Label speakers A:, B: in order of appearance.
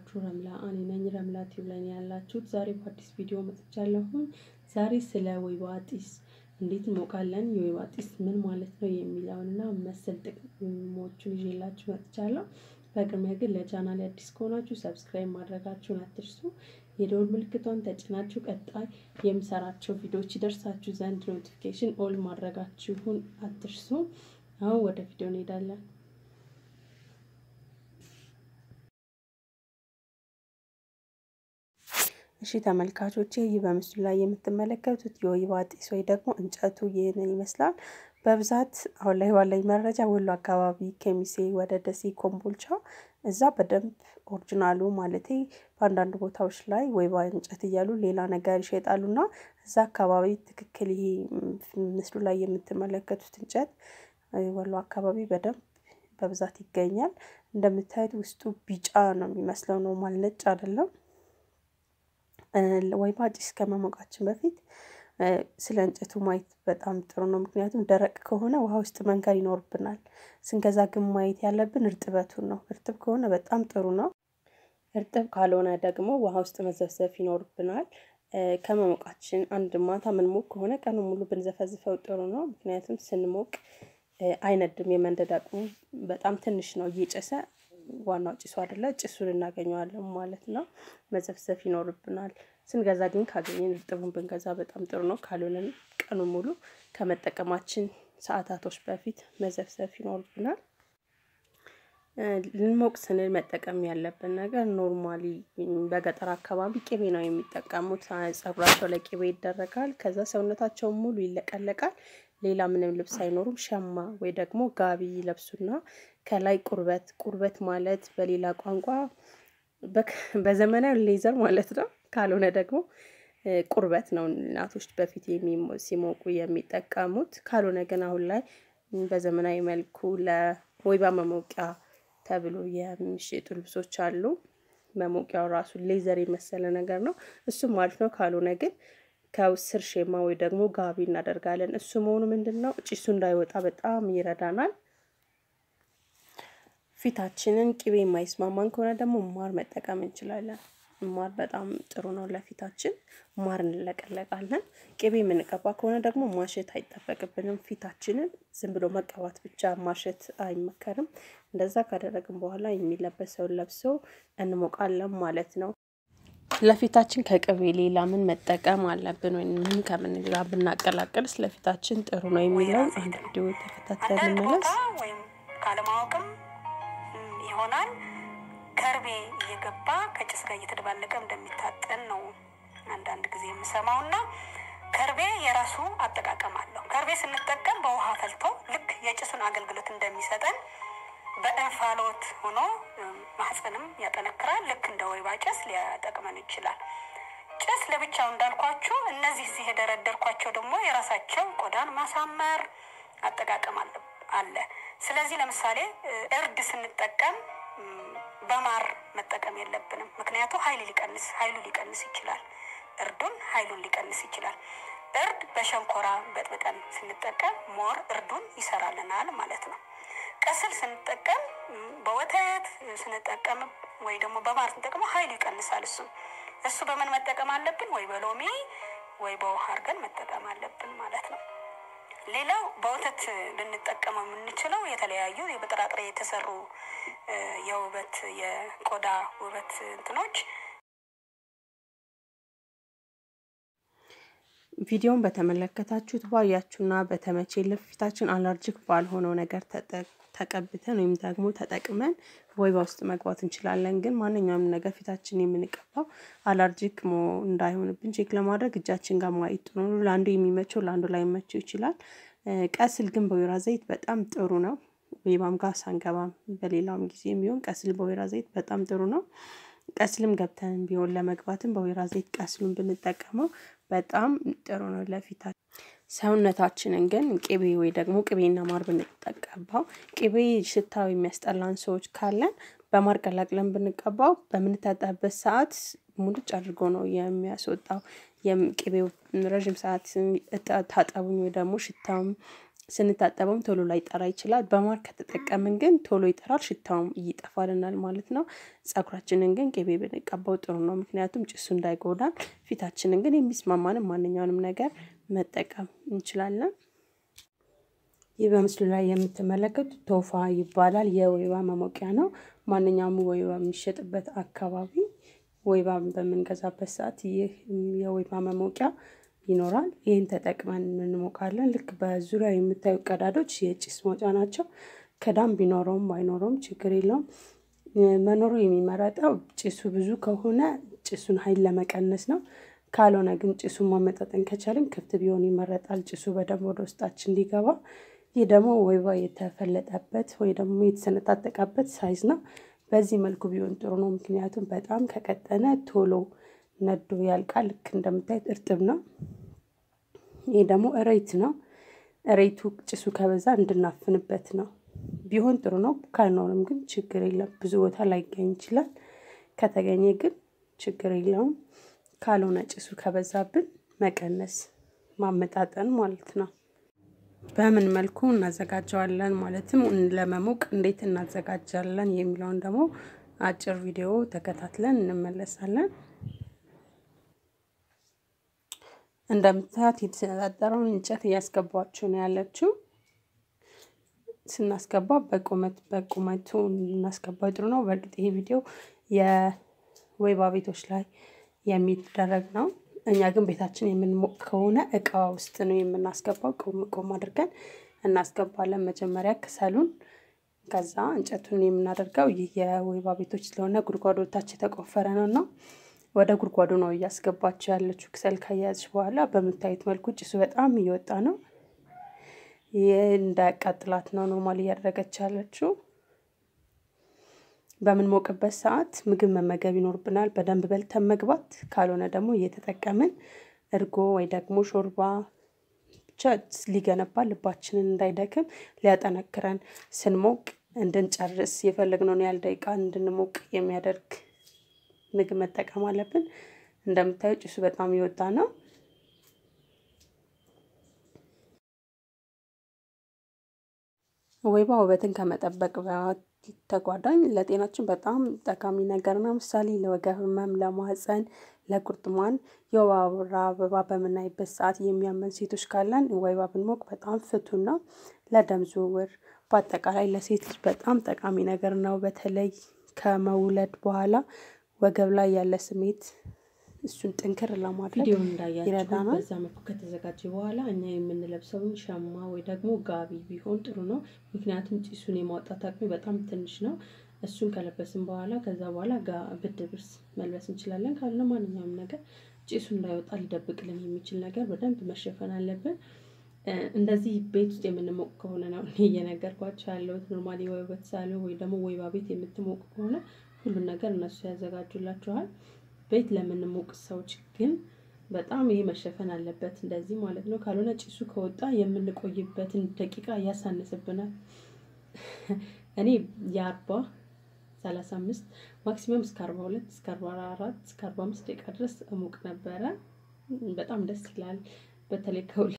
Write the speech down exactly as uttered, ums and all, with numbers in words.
A: እንደምናላችሁ ረምላ እኔ ነኝ ረምላ ቲዩብላኝ ያላችሁት ዛሬ በአዲስ ቪዲዮ መጥቻለሁ። ዛሬ ስለ ወይባ ጢስ እንዴት እንሞቃለን የወይባ ጢስ ምን ማለት ነው የሚለውንና መሰል ጥቅሞቹን ይዤላችሁ መጥቻለሁ። በቅድሚያ ግን ለቻናሌ አዲስ ከሆናችሁ ሰብስክራይብ ማድረጋችሁን አትርሱ። የደወል ምልክቷን ተጭናችሁ ቀጣይ የምሰራቸው ቪዲዮዎች ይደርሳችሁ ዘንድ ኖቲፊኬሽን ኦል ማድረጋችሁን አትርሱ። አሁን ወደ ቪዲዮ እንሄዳለን። እሺ ተመልካቾቼ ይህ በምስሉ ላይ የምትመለከቱት የወይባ ጢስ ወይ ደግሞ እንጨቱ ይሄንን ይመስላል። በብዛት አሁን ላይ ባለኝ መረጃ ወሎ አካባቢ ከሚሴ ወደ ደሴ ኮምቦልቻ እዛ በደንብ ኦሪጂናሉ ማለቴ በአንዳንድ ቦታዎች ላይ ወይባ እንጨት እያሉ ሌላ ነገር ይሸጣሉና እዛ አካባቢ ትክክል ይሄ ምስሉ ላይ የምትመለከቱት እንጨት ወሎ አካባቢ በደንብ በብዛት ይገኛል። እንደምታዩት ውስጡ ቢጫ ነው የሚመስለው ነው ማለት ነጭ አይደለም። ወይባ ጢስ ከመሞቃችን በፊት ስለ እንጨቱ ማየት በጣም ጥሩ ነው። ምክንያቱም ደረቅ ከሆነ ውሃ ውስጥ መንከር ይኖርብናል። ስንገዛ ግን ማየት ያለብን እርጥበቱን ነው። እርጥብ ከሆነ በጣም ጥሩ ነው። እርጥብ ካልሆነ ደግሞ ውሃ ውስጥ መዘፍዘፍ ይኖርብናል። ከመሞቃችን አንድ ማታ ምን ሞቅ ከሆነ ቀኑን ሙሉ ብንዘፈዝፈው ጥሩ ነው። ምክንያቱም ስንሞቅ አይነድም፣ የመንደድ አቅሙ በጣም ትንሽ ነው። እየጨሰ ዋናው ጭሱ አይደለ ጭሱን እናገኘዋለን ማለት ነው። መዘፍዘፍ ይኖርብናል። ስንገዛ ግን ካገኘን እርጥቡን ብንገዛ በጣም ጥሩ ነው። ካልሆነ ቀኑን ሙሉ ከመጠቀማችን ሰዓታቶች በፊት መዘፍዘፍ ይኖርብናል። ልንሞቅ ስንል መጠቀም ያለብን ነገር ኖርማሊ በገጠር አካባቢ ቅቤ ነው የሚጠቀሙት። ፀጉራቸው ላይ ቅቤ ይደረጋል። ከዛ ሰውነታቸው ሙሉ ይለቀለቃል። ሌላ ምንም ልብስ አይኖርም። ሸማ ወይ ደግሞ ጋቢ ለብሱና ከላይ ቁርበት ቁርበት ማለት በሌላ ቋንቋ በዘመናዊ ሌዘር ማለት ነው። ካልሆነ ደግሞ ቁርበት ነው እናቶች በፊት ሲሞቁ የሚጠቀሙት። ካልሆነ ግን አሁን ላይ በዘመናዊ መልኩ ለወይባ መሞቂያ ተብሎ የሚሸጡ ልብሶች አሉ። መሞቂያው ራሱ ሌዘር የመሰለ ነገር ነው። እሱም አሪፍ ነው። ካልሆነ ግን ከውስር ሸማ ወይ ደግሞ ጋቢ እናደርጋለን። እሱ መሆኑ ምንድነው ጭሱ እንዳይወጣ በጣም ይረዳናል። ፊታችንን ቅቤ የማይስማማን ከሆነ ደግሞ ማር መጠቀም እንችላለን። ማር በጣም ጥሩ ነው ለፊታችን። ማር እንለቀለቃለን። ቅቤ የምንቀባ ከሆነ ደግሞ ማሸት አይጠበቅብንም። ፊታችንን ዝም ብሎ መቀባት ብቻ ማሸት አይመከርም። እንደዛ ካደረግን በኋላ የሚለበሰውን ለብሶ እንሞቃለን ማለት ነው። ለፊታችን ከቅቤ ሌላ ምን መጠቀም አለብን ወይ ምን ከምን ጋር ብናቀላቅል ስለፊታችን ጥሩ ነው የሚለው አንድ ቪዲዮ ተከታትለን እንመለስ።
B: ወይም ካለማወቅም ይሆናል ከርቤ እየገባ ከጭስ ጋር እየተደባለቀ እንደሚታጠን ነው አንዳንድ ጊዜ የምሰማውና ከርቤ የራሱ አጠቃቀም አለው። ከርቤ ስንጠቀም በውሃ ፈልቶ ልክ የጭሱን አገልግሎት እንደሚሰጠን በእንፋሎት ሆኖ ማህፀንም ያጠነክራል። ልክ እንደ ወይባ ጭስ ሊያጠቅመን ይችላል። ጭስ ለብቻው እንዳልኳችሁ እነዚህ እዚህ የደረደርኳቸው ደግሞ የራሳቸው ቆዳን ማሳመር አጠቃቀም አለ። ስለዚህ ለምሳሌ እርድ ስንጠቀም በማር መጠቀም የለብንም። ምክንያቱም ኃይል ሊቀንስ ኃይሉ ሊቀንስ ይችላል። እርዱን ኃይሉን ሊቀንስ ይችላል። እርድ በሸንኮራ በጥብጠን ስንጠቀም ሞር እርዱን ይሰራልናል ማለት ነው። ቀስል ስንጠቀም በወተት ስንጠቀም ወይ ደግሞ በማር ስንጠቀም ኃይሉ ይቀንሳል። እሱ እሱ በምን መጠቀም አለብን? ወይ በሎሚ ወይ በውሃ አድርገን መጠቀም አለብን ማለት ነው። ሌላው በወተት ልንጠቀመው የምንችለው የተለያዩ በጥራጥሬ የተሰሩ የውበት የቆዳ ውበት እንትኖች።
A: ቪዲዮውን በተመለከታችሁት ባያችሁና በተመቼ ለፊታችን አለርጂክ ባልሆነው ነገር ተቀብተን ወይም ደግሞ ተጠቅመን ወይባ ውስጥ መግባት እንችላለን። ግን ማንኛውም ነገር ፊታችን የምንቀባው አለርጂክ እንዳይሆንብን ቼክ ለማድረግ እጃችን ጋር ማየት ጥሩ ነው። ለአንዱ የሚመቸው ለአንዱ ላይ መቸው ይችላል። ቀስል ግን በወይራ ዘይት በጣም ጥሩ ነው። ወይባም ጋር ሳንገባም በሌላም ጊዜ የሚሆን ቀስል በወይራ ዘይት በጣም ጥሩ ነው። ቀስልም ገብተን ቢሆን ለመግባትም በወይራ ዘይት ቀስሉን ብንጠቀመው በጣም ጥሩ ነው ለፊታችን። ሰውነታችንን ግን ቅቤ ወይ ደግሞ ቅቤና ማር ብንጠቀባው ቅቤ ሽታው የሚያስጠላን ሰዎች ካለን በማር ቀላቅለን ብንቀባው በምንታጠብበት ሰዓት ሙልጭ አድርጎ ነው የሚያስወጣው። የቅቤው ረጅም ሰዓት ታጠቡኝ ወይ ደግሞ ሽታውም ስንታጠበውም ቶሎ ላይ ጠራ ይችላል። በማር ከተጠቀምን ግን ቶሎ ይጠራል፣ ሽታውም ይጠፋልናል ማለት ነው። ፀጉራችንን ግን ቅቤ ብንቀባው ጥሩ ነው፣ ምክንያቱም ጭሱ እንዳይጎዳን። ፊታችንን ግን የሚስማማንም ማንኛውንም ነገር መጠቀም እንችላለን። ይህ በምስሉ ላይ የምትመለከቱት ቶፋ ይባላል። የወይባ መሞቂያ ነው። ማንኛውም ወይባ የሚሸጥበት አካባቢ ወይባ በምንገዛበት ሰዓት ይህ የወይባ መሞቂያ ይኖራል። ይህን ተጠቅመን እንሞቃለን። ልክ በዙሪያው የምታዩ ቀዳዶች የጭስ መውጫ ናቸው። ከዳም ቢኖረውም ባይኖረውም ችግር የለውም። መኖሩ የሚመረጠው ጭሱ ብዙ ከሆነ ጭሱን ኃይል ለመቀነስ ነው። ካልሆነ ግን ጭሱን ማመጣጠን ከቻልን ክፍት ቢሆን ይመረጣል፣ ጭሱ በደንብ ወደ ውስጣችን እንዲገባ። ይህ ደግሞ ወይባ የተፈለጠበት ወይ ደግሞ የተሰነጣጠቀበት ሳይዝ ነው። በዚህ መልኩ ቢሆን ጥሩ ነው፣ ምክንያቱም በጣም ከቀጠነ ቶሎ ነዶ ያልቃል። ልክ እንደምታዩት እርጥብ ነው። ይህ ደግሞ እሬት ነው። እሬቱ ጭሱ ከበዛ እንድናፍንበት ነው። ቢሆን ጥሩ ነው። ካልኖርም ግን ችግር የለም። ብዙ ቦታ ላይገኝ ይችላል። ከተገኘ ግን ችግር የለውም። ካልሆነ ጭሱ ከበዛብን መቀነስ ማመጣጠን ማለት ነው። በምን መልኩ እናዘጋጀዋለን ማለትም ለመሞቅ እንዴት እናዘጋጃለን የሚለውን ደግሞ አጭር ቪዲዮ ተከታትለን እንመለሳለን። እንደምታዩት የተሰነጣጠረውን እንጨት እያስገባችሁ ነው ያለችው። ስናስገባ በቁመት በቁመቱ እናስገባው ጥሩ ነው። በእርግጥ ይሄ ቪዲዮ የወይባ ቤቶች ላይ የሚደረግ ነው። እኛ ግን ቤታችን የምንሞቅ ከሆነ እቃ ውስጥ ነው የምናስገባው። ቆም ቆም አድርገን እናስገባለን። መጀመሪያ ከሰሉን፣ ከዛ እንጨቱን የምናደርገው ይህ የወይባ ቤቶች ስለሆነ ጉድጓዶታች የተቆፈረ ነውና ወደ ጉድጓዱ ነው እያስገባችሁ ያለችው። ከሰል ከያዝሽ በኋላ በምታዩት መልኩ ጭሱ በጣም እየወጣ ነው። ይሄ እንዳያቃጥላት ነው ኖርማሊ እያደረገች ያለችው። በምንሞቅበት ሰዓት ምግብ መመገብ ይኖርብናል። በደንብ በልተን መግባት፣ ካልሆነ ደግሞ እየተጠቀምን እርጎ ወይ ደግሞ ሾርባ ብቻ ሊገነባ ልባችንን እንዳይደክም ሊያጠነክረን ስንሞቅ እንድንጨርስ የፈለግነውን ያህል ደቂቃ እንድንሞቅ የሚያደርግ ምግብ መጠቀም አለብን። እንደምታዩ ጭሱ በጣም ይወጣ ነው። ወይባ ውበትን ከመጠበቅ ተጓዳኝ ለጤናችን በጣም ጠቃሚ ነገር ነው። ምሳሌ ለወገብ ህመም፣ ለማህፀን፣ ለቁርጥማን፣ የወር አበባ በምናይበት ሰዓት የሚያመን ሴቶች ካለን ወይባ ብንሞቅ በጣም ፍቱን ነው። ለደም ዝውውር፣ በአጠቃላይ ለሴት ልጅ በጣም ጠቃሚ ነገር ነው። በተለይ ከመውለድ በኋላ ወገብ ላይ ያለ ስሜት እሱን ጥንክር ለማድረግ
C: ቪዲዮ እንዳያችሁ
A: ይረዳናል።
C: በዛ መልኩ ከተዘጋጀ በኋላ እኛ የምንለብሰውን ሸማ ወይ ደግሞ ጋቢ ቢሆን ጥሩ ነው። ምክንያቱም ጭሱን የማውጣት አቅሙ በጣም ትንሽ ነው። እሱን ከለበስን በኋላ ከዛ በኋላ ብርድ ልብስ መልበስ እንችላለን። ካልሆነ ማንኛውም ነገር ጭሱ እንዳይወጣ ሊደብቅልን የሚችል ነገር በደንብ መሸፈን አለብን። እንደዚህ ቤት ውስጥ የምንሞቅ ከሆነ ነው እኔ እየነገርኳችሁ ያለሁት። ኖርማሊ ወይ በተሳለ ወይ ደግሞ ወይባ ቤት የምትሞቅ ከሆነ ሁሉን ነገር እነሱ ያዘጋጁላችኋል። ቤት ለምንሞቅ ሰዎች ግን በጣም ይሄ መሸፈን አለበት እንደዚህ ማለት ነው። ካልሆነ ጭሱ ከወጣ የምንቆይበትን ደቂቃ ያሳንስብናል። እኔ የአርባ ሰላሳ አምስት ማክሲመም እስከ አርባ ሁለት እስከ አርባ አራት እስከ አርባ አምስት ደቂቃ ድረስ እሞቅ ነበረ። በጣም ደስ ይላል። በተለይ ከሁለት